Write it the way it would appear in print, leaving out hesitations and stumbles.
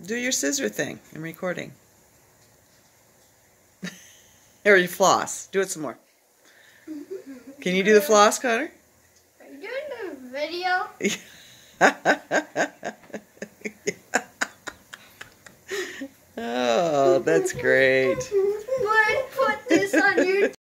Do your scissor thing in recording. Or you floss. Do it some more. Can you do the floss, Connor? Are you doing a video? Oh, that's great. Put this on YouTube.